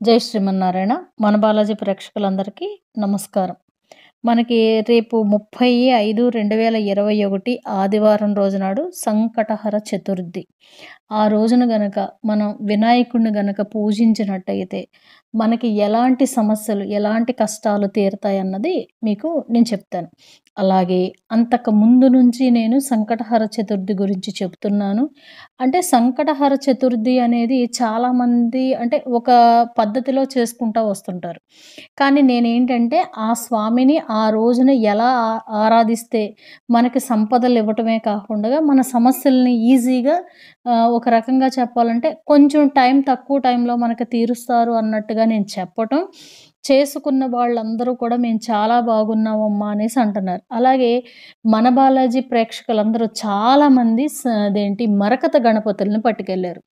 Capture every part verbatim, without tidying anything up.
జై శ్రీమన్నారాయణ. మన బాలాజీ ప్రేక్షకులందరికీ నమస్కారం. మనకి రేపు ముప్పై ఐదు రెండు వేల ఇరవై ఒకటి ఆదివారం రోజు నాడు సంకటహర చతుర్థి. ఆ రోజున గనక మనం వినాయకుడిని గనక పూజించినట్టయితే మనకి ఎలాంటి సమస్యలు, ఎలాంటి కష్టాలు తీరతాయన్నది మీకు నేను చెప్తాను. అలాగే అంతకు ముందు నుంచి నేను సంకటహర చతుర్థి గురించి చెప్తున్నాను. అంటే సంకటహర చతుర్థి అనేది చాలామంది అంటే ఒక పద్ధతిలో చేసుకుంటా వస్తుంటారు. కానీ నేనేంటంటే ఆ స్వామిని ఆ రోజున ఎలా ఆ ఆరాధిస్తే మనకి సంపదలు ఇవ్వటమే కాకుండా మన సమస్యల్ని ఈజీగా ఆహ్, ఒక రకంగా చెప్పాలంటే కొంచెం టైం తక్కువ టైంలో మనకి తీరుస్తారు అన్నట్టుగా నేను చెప్పటం, చేసుకున్న వాళ్ళందరూ కూడా మేము చాలా బాగున్నామమ్మా అనేసి అంటున్నారు. అలాగే మన బాలాజీ ప్రేక్షకులందరూ చాలామంది స అదేంటి మరకత గణపతుల్ని పట్టుకెళ్లారు.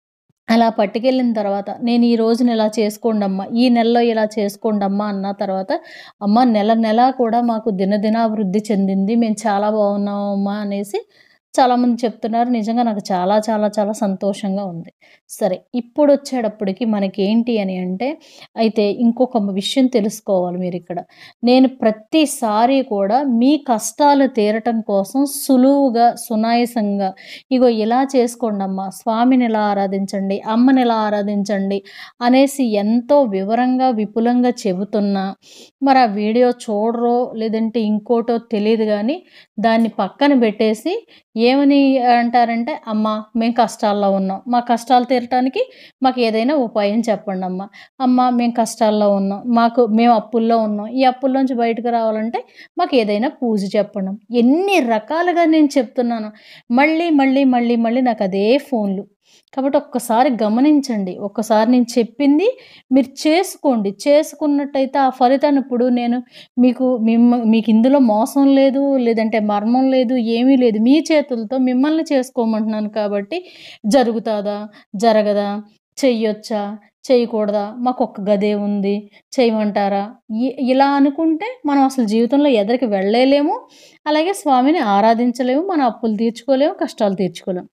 అలా పట్టుకెళ్ళిన తర్వాత నేను ఈ రోజున ఇలా చేసుకోండమ్మా, ఈ నెలలో ఇలా చేసుకోండమ్మా అన్న తర్వాత, అమ్మ నెల నెలా కూడా మాకు దినదినాభివృద్ధి చెందింది. మేము చాలా బాగున్నామమ్మా అనేసి చాలామంది చెప్తున్నారు. నిజంగా నాకు చాలా చాలా చాలా సంతోషంగా ఉంది. సరే ఇప్పుడొచ్చేటప్పటికి మనకేంటి అని అంటే, అయితే ఇంకొక విషయం తెలుసుకోవాలి మీరిక్కడ. నేను ప్రతిసారి కూడా మీ కష్టాలు తీరటం కోసం సులువుగా, సునాయసంగా ఇగో ఇలా చేసుకోండమ్మా, స్వామిని ఇలా ఆరాధించండి, అమ్మని ఇలా ఆరాధించండి అనేసి ఎంతో వివరంగా, విపులంగా చెబుతున్నా, మరి ఆ వీడియో చూడరో లేదంటే ఇంకోటో తెలీదు గానీ, దాన్ని పక్కన బెట్టేసి ఏమని అంటారంటే, "అమ్మ మేము కష్టాల్లో ఉన్నాం. మా కష్టాలు తీరటానికి మాకు ఏదైనా ఉపాయం చెప్పండమ్మా. అమ్మ మేము కష్టాల్లో ఉన్నాం. మాకు మేము అప్పుల్లో ఉన్నాం. ఈ అప్పుల్లోంచి బయటకు రావాలంటే మాకు ఏదైనా పూజ చెప్పండి." ఎన్ని రకాలుగా నేను చెప్తున్నాను. మళ్ళీ, మళ్ళీ, మళ్ళీ, మళ్ళీ నాకు అదే ఫోన్లు. కాబట్టి ఒక్కసారి గమనించండి. ఒక్కసారి నేను చెప్పింది మీరు చేసుకోండి. చేసుకున్నట్టయితే ఆ ఫలితాన్ని ఇప్పుడు నేను మీకు మిమ్మ మీకు ఇందులో మోసం లేదు, లేదంటే మర్మం లేదు, ఏమీ లేదు. మీ చేతులతో మిమ్మల్ని చేసుకోమంటున్నాను కాబట్టి జరుగుతాదా? జరగదా? చెయ్యొచ్చా? చేయకూడదా? మాకొక్క గదే ఉంది. చేయమంటారా? ఇ ఇలా అనుకుంటే మనం అసలు జీవితంలో ఎదరికి వెళ్ళలేము. అలాగే స్వామిని ఆరాధించలేము. మన అప్పులు తీర్చుకోలేము. కష్టాలు తీర్చుకోలేము.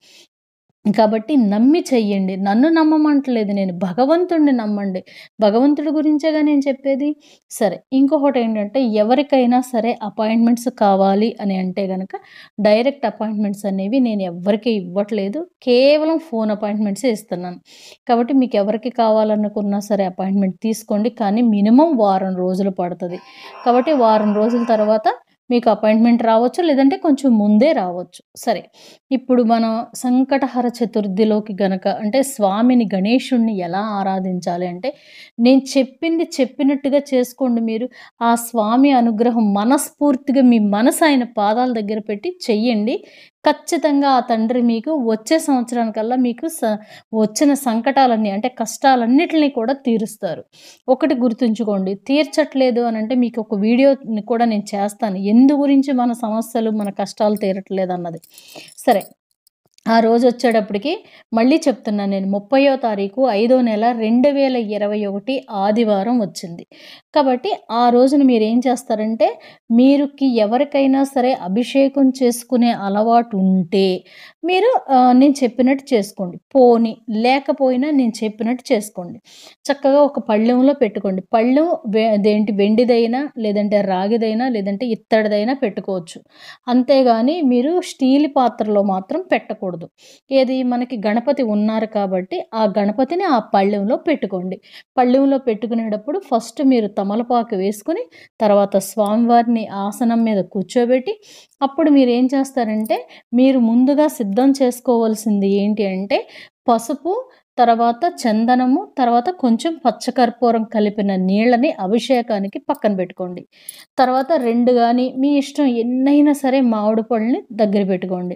కాబట్టి నమ్మి చెయ్యండి. నన్ను నమ్మమంటలేదు నేను. భగవంతుడిని నమ్మండి. భగవంతుడి గురించేగా నేను చెప్పేది. సరే ఇంకొకటేంటంటే ఎవరికైనా సరే అపాయింట్మెంట్స్ కావాలి అని అంటే గనక డైరెక్ట్ అపాయింట్మెంట్స్ అనేవి నేను ఎవ్వరికీ ఇవ్వట్లేదు. కేవలం ఫోన్ అపాయింట్మెంట్సే ఇస్తున్నాను. కాబట్టి మీకు ఎవరికి కావాలనుకున్నా సరే అపాయింట్మెంట్ తీసుకోండి. కానీ మినిమమ్ వారం రోజులు పడతది. కాబట్టి వారం రోజుల తర్వాత మీకు అపాయింట్మెంట్ రావచ్చు. లేదంటే కొంచెం ముందే రావచ్చు. సరే ఇప్పుడు మనం సంకటహర చతుర్థిలోకి గనక అంటే స్వామిని గణేశుడిని ఎలా ఆరాధించాలి అంటే, నేను చెప్పింది చెప్పినట్టుగా చేసుకోండి మీరు. ఆ స్వామి అనుగ్రహం మనస్ఫూర్తిగా మీ మనసు ఆయన పాదాల దగ్గర పెట్టి చెయ్యండి. ఖచ్చితంగా ఆ తండ్రి మీకు వచ్చే సంవత్సరానికల్లా మీకు స వచ్చిన సంకటాలన్నీ అంటే కష్టాలన్నిటిని కూడా తీరుస్తారు. ఒకటి గుర్తుంచుకోండి, తీర్చట్లేదు అనంటే మీకు ఒక వీడియోని కూడా నేను చేస్తాను. ఎందు గురించి మన సమస్యలు, మన కష్టాలు తీరట్లేదన్నది. సరే ఆ రోజొచ్చేటప్పటికి మళ్ళీ చెప్తున్నాను నేను ముప్పైవ తారీఖు ఐదో నెల రెండు వేల ఇరవై ఒకటి ఆదివారం వచ్చింది. కాబట్టి ఆ రోజున మీరేం చేస్తారంటే, మీరుకి ఎవరికైనా సరే అభిషేకం చేసుకునే అలవాటు ఉంటే మీరు ఆహ్, నేను చెప్పినట్టు చేసుకోండి. పోనీ లేకపోయినా నేను చెప్పినట్టు చేసుకోండి. చక్కగా ఒక పళ్ళెంలో పెట్టుకోండి. పళ్ళెం వె అదేంటి వెండిదైనా, లేదంటే రాగిదైనా, లేదంటే ఇత్తడిదైనా పెట్టుకోవచ్చు. అంతేగాని మీరు స్టీల్ పాత్రలో మాత్రం పెట్టకూడదు. ఏది మనకి గణపతి ఉన్నారు కాబట్టి ఆ గణపతిని ఆ పళ్ళెంలో పెట్టుకోండి. పళ్ళెంలో పెట్టుకునేటప్పుడు ఫస్ట్ మీరు తమలపాకు వేసుకొని, తర్వాత స్వామివారిని ఆసనం మీద కూర్చోబెట్టి, అప్పుడు మీరేం చేస్తారంటే, మీరు ముందుగా సిద్ధం చేసుకోవాల్సింది ఏంటి అంటే, పసుపు, తర్వాత చందనము, తర్వాత కొంచెం పచ్చకర్పూరం కలిపిన నీళ్ళని అభిషేకానికి పక్కన పెట్టుకోండి. తర్వాత రెండు గాని మీ ఇష్టం ఎన్నైనా సరే మామిడి పళ్ళని దగ్గర పెట్టుకోండి.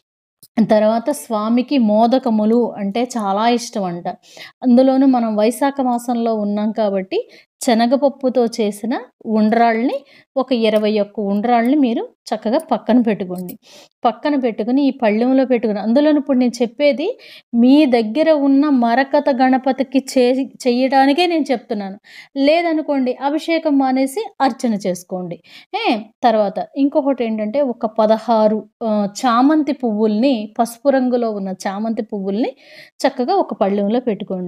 తర్వాత స్వామికి మోదకములు అంటే చాలా ఇష్టమంట. అందులోనూ మనం వైశాఖ మాసంలో ఉన్నాం కాబట్టి శనగపప్పుతో చేసిన ఉండ్రాళ్ళని ఒక ఇరవై ఒక్క ఉండ్రాళ్ళని మీరు చక్కగా పక్కన పెట్టుకోండి. పక్కన పెట్టుకొని ఈ పళ్ళెంలో పెట్టుకొని అందులోను ఇప్పుడు నేను చెప్పేది మీ దగ్గర ఉన్న మరకత గణపతికి చేసి చెయ్యడానికే నేను చెప్తున్నాను. లేదనుకోండి అభిషేకం మానేసి అర్చన చేసుకోండి. ఏ తర్వాత ఇంకొకటేంటంటే ఒక పదహారు ఆహ్, చామంతి పువ్వుల్ని పసుపు రంగులో ఉన్న చామంతి పువ్వుల్ని చక్కగా ఒక పళ్ళెంలో పెట్టుకోండి.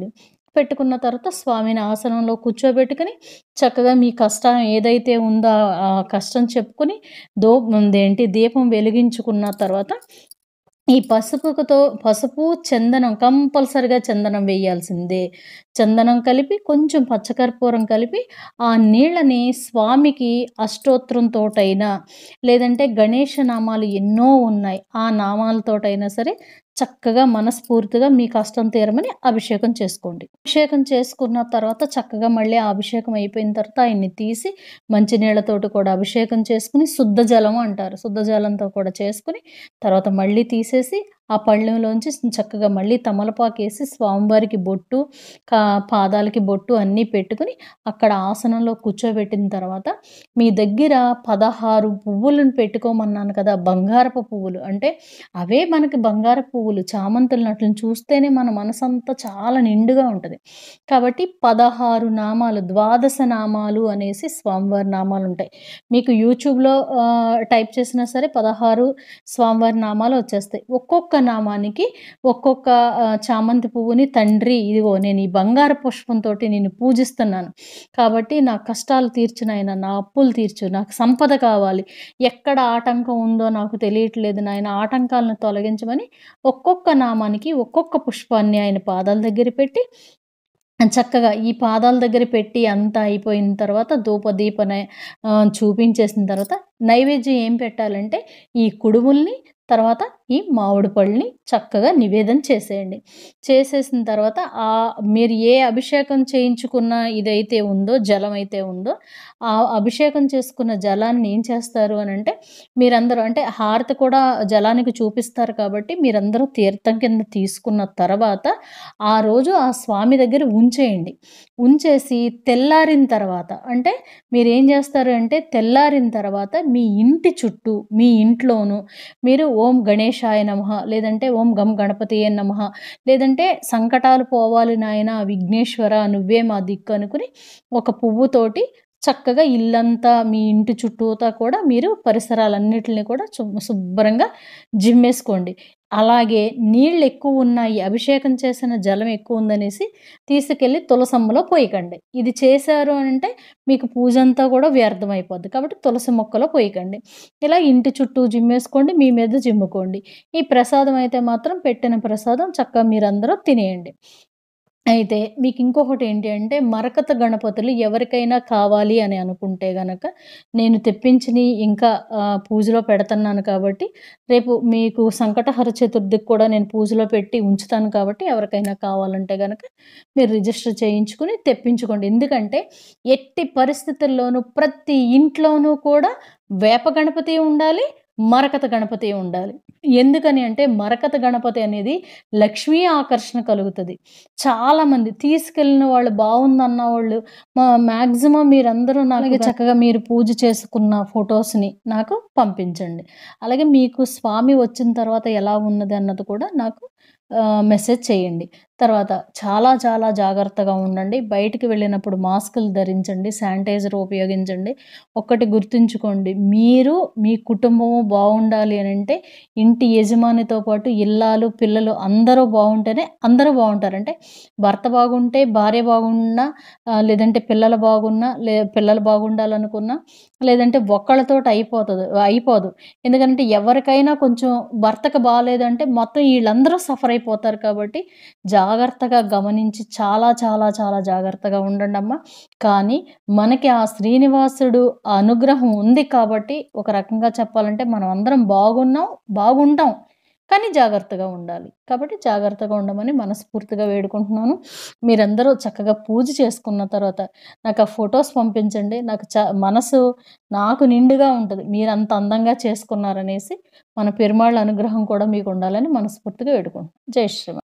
పెట్టుకున్న తర్వాత స్వామిని ఆసనంలో కూర్చోబెట్టుకొని చక్కగా మీ కష్టం ఏదైతే ఉందో ఆ కష్టం చెప్పుకొని దో ఏంటి దీపం వెలిగించుకున్న తర్వాత ఈ పసుపుతో పసుపు, చందనం కంపల్సరీగా చందనం వేయాల్సిందే. చందనం కలిపి కొంచెం పచ్చకర్పూరం కలిపి ఆ నీళ్ళని స్వామికి అష్టోత్తరంతోటైనా లేదంటే గణేష నామాలు ఎన్నో ఉన్నాయి. ఆ నామాలతోటైనా సరే చక్కగా మనస్ఫూర్తిగా మీ కష్టం తీరమని అభిషేకం చేసుకోండి. అభిషేకం చేసుకున్న తర్వాత చక్కగా మళ్ళీ ఆ అభిషేకం అయిపోయిన తర్వాత ఆయన్ని తీసి మంచినీళ్ళతోటి కూడా అభిషేకం చేసుకొని శుద్ధ జలం అంటారు. శుద్ధ జలంతో కూడా చేసుకొని తర్వాత మళ్ళీ తీసేసి ఆ పళ్ళెంలోంచి చక్కగా మళ్ళీ తమలపాకేసి స్వామివారికి బొట్టు, కా పాదాలకి బొట్టు అన్నీ పెట్టుకొని అక్కడ ఆసనంలో కూర్చోబెట్టిన తర్వాత మీ దగ్గర పదహారు పువ్వులను పెట్టుకోమన్నాను కదా! బంగారపు పువ్వులు. అంటే అవే మనకి బంగారపు పువ్వులు చామంతులను ఆటిలిని చూస్తేనే మన మనసంతా చాలా నిండుగా ఉంటది. కాబట్టి పదహారు నామాలు, ద్వాదశ నామాలు అనేసి స్వామివారి నామాలుంటాయి. మీకు యూట్యూబ్‌లో ఆహ్, టైప్ చేసినా సరే పదహారు స్వామివారి నామాలు వచ్చేస్తాయి. ఒక్కొక్క నామానికి ఒక్కొక్క ఆహ్, చామంతి పువ్వుని తండ్రి ఇదిగో నేను ఈ బంగారు పుష్పంతోటి నిన్ను పూజిస్తున్నాను. కాబట్టి నా కష్టాలు తీర్చు నాయన, నా అప్పులు తీర్చు, నాకు సంపద కావాలి. ఎక్కడ ఆటంకం ఉందో నాకు తెలియట్లేదు నాయన, ఆటంకాలను తొలగించమని ఒక్కొక్క నామానికి ఒక్కొక్క పుష్పాన్ని ఆయన పాదాల దగ్గర పెట్టి చక్కగా ఈ పాదాల దగ్గర పెట్టి అంతా అయిపోయిన తర్వాత ధూపదీప నై ఆహ్, చూపించేసిన తర్వాత నైవేద్యం ఏం పెట్టాలంటే ఈ కుడుముల్ని, తర్వాత ఈ మామిడి పళ్ళని చక్కగా నివేదన చేసేయండి. చేసేసిన తర్వాత ఆహ్, మీరు ఏ అభిషేకం చేయించుకున్న ఇదైతే ఉందో, జలం అయితే ఉందో, ఆ అభిషేకం చేసుకున్న జలాన్ని ఏం చేస్తారు అనంటే మీరందరూ అంటే హారతి కూడా జలానికి చూపిస్తారు కాబట్టి మీరందరూ తీర్థం కింద తీసుకున్న తర్వాత ఆ రోజు ఆ స్వామి దగ్గర ఉంచేయండి. ఉంచేసి తెల్లారిన తర్వాత అంటే మీరేం జేస్తారు అంటే తెల్లారిన తర్వాత మీ ఇంటి చుట్టూ, మీ ఇంట్లోనూ మీరు ఓం గణేశాయ నమః, లేదంటే ఓం గం గణపతియే నమః, లేదంటే సంకటాలు పోవాలి నాయనా విఘ్నేశ్వర నువ్వే మా దిక్కు అనుకుని ఒక పువ్వుతోటి చక్కగా ఇల్లంతా మీ ఇంటి చుట్టూతా కూడా మీరు పరిసరాలన్నిటిని కూడా శు శుభ్రంగా జిమ్మేసుకోండి. అలాగే నీళ్ళెక్కువున్నాయి, అభిషేకం చేసిన జలం ఎక్కువుందనేసి తీసుకెళ్ళి తులసమ్మలో పోయకండి. ఇది చేశారు అనంటే మీకు పూజంతా కూడా వ్యర్థమైపోద్ది. కాబట్టి తులసి మొక్కలో పోయకండి. ఇలా ఇంటి చుట్టూ జిమ్మేసుకోండి, మీ మీద జిమ్ముకోండి. ఈ ప్రసాదం అయితే మాత్రం పెట్టిన ప్రసాదం చక్కగా మీరందరూ తినేయండి. అయితే మీకింకొకటేంటి అంటే మరకత గణపతులు ఎవరికైనా కావాలి అని అనుకుంటే గనక నేను తెప్పించినియి ఇంకా ఆహ్, పూజలో పెడతన్నాను కాబట్టి రేపు మీకు సంకటహర చతుర్థికి కూడా నేను పూజలో పెట్టి ఉంచుతాను కాబట్టి ఎవరికైనా కావాలంటే గనక మీరు రిజిస్టర్ చేయించుకొని తెప్పించుకోండి. ఎందుకంటే ఎట్టి పరిస్థితుల్లోనూ ప్రతి ఇంట్లోనూ కూడా వేప గణపతి ఉండాలి, మరకత గణపతి ఉండాలి. ఎందుకని అంటే మరకత గణపతి అనేది లక్ష్మీ ఆకర్షణ కలుగుతది. చాలామంది తీసుకెళ్ళిన వాళ్ళు బావుందన్న వాళ్ళు మా మాక్సిమం మీరందరూ నాకు అలాగే చక్కగా మీరు పూజ చేసుకున్న ఫోటోస్‌ని నాకు పంపించండి. అలాగే మీకు స్వామి వచ్చిన తర్వాత ఎలా ఉన్నది అన్నది కూడా నాకు ఆహ్, మెసేజ్ చేయండి. తర్వాత చాలా చాలా జాగ్రత్తగా ఉండండి. బయటికి వెళ్ళినప్పుడు మాస్కులు ధరించండి. శానిటైజర్ ఉపయోగించండి. ఒక్కటి గుర్తుంచుకోండి. మీరు, మీ కుటుంబము బావుండాలి అనంటే ఇంటి యజమానితో పాటు ఇల్లాలు, పిల్లలు అందరూ బావుంటేనే అందరూ బావుంటారు. అంటే భర్త బాగుంటే భార్య బాగున్నా ఆహ్, లేదంటే పిల్లలు బాగున్నా, లే పిల్లలు బాగుండాలనుకున్నా, లేదంటే ఒక్కళ్ళతోటి అయిపోతది అయిపోదు. ఎందుకంటే ఎవరికైనా కొంచెం భర్తకు బాలేదంటే మొత్తం ఈళ్ళందరూ సఫర్ అయిపోతారు కాబట్టి జాగ్రత్తగా గమనించి చాలా చాలా చాలా జాగ్రత్తగా ఉండండమ్మా. కానీ మనకి ఆ శ్రీనివాసుడు అనుగ్రహం ఉంది కాబట్టి ఒక రకంగా చెప్పాలంటే మనం అందరం బాగున్నాం, బాగుంటాం. కానీ జాగ్రత్తగా ఉండాలి. కాబట్టి జాగ్రత్తగా ఉండమని మనస్ఫూర్తిగా వేడుకుంటున్నాను. మీరందరూ చక్కగా పూజ చేసుకున్న తర్వాత నాకు ఆ ఫోటోస్ పంపించండి. నాకు చ మనసు నాకు నిండుగా ఉంటది. మీరంత అందంగా చేసుకున్నారనేసి. మన పెరుమాళ్ళ అనుగ్రహం కూడా మీకుండాలని మనస్ఫూర్తిగా వేడుకుంటున్నాను. జై శ్రీరామ్.